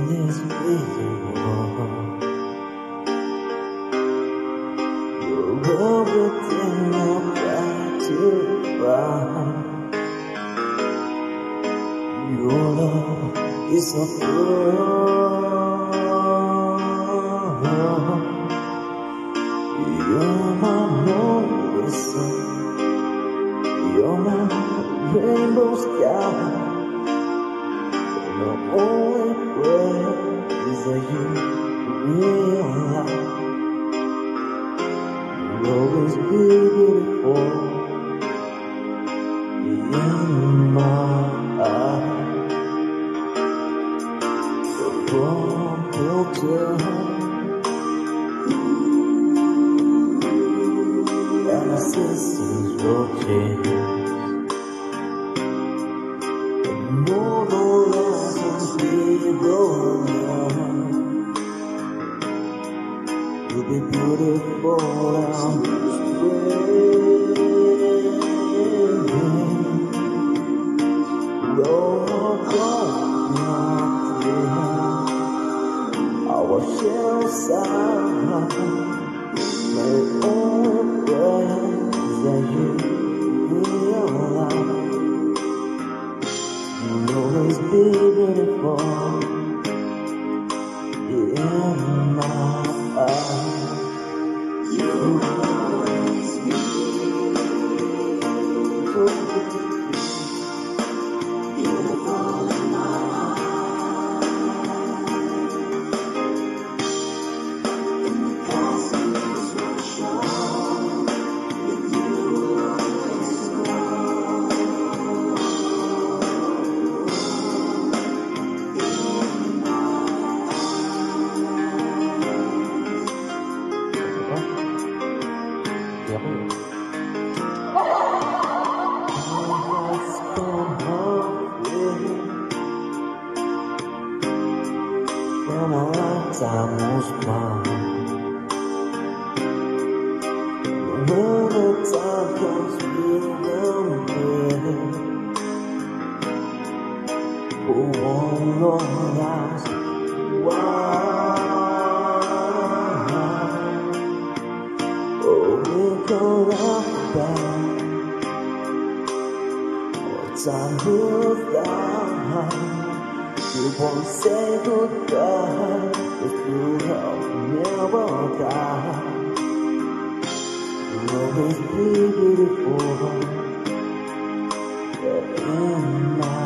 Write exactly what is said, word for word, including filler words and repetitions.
this beautiful. You're everything I've tried to find. Your love is so pure. You're my morning sun. You're my rainbow sky. The only prayer is that you realize you'll always be beautiful in my eyes. From picture and my sisters will change. More the lessons we go learn. You'll be beautiful and spring. Roll across our shell side. My only prayer is that you realize you'll always be beautiful in my eyes. You'll always be beautiful, beautiful in my eyes. In the past you just were shown, with you will always grow. When our lifetime was mine, when the time comes, we'll remember who won long lives. Why? Oh, we can laugh about what time will die. You won't say goodbye if you have never died. You'll always be beautiful in my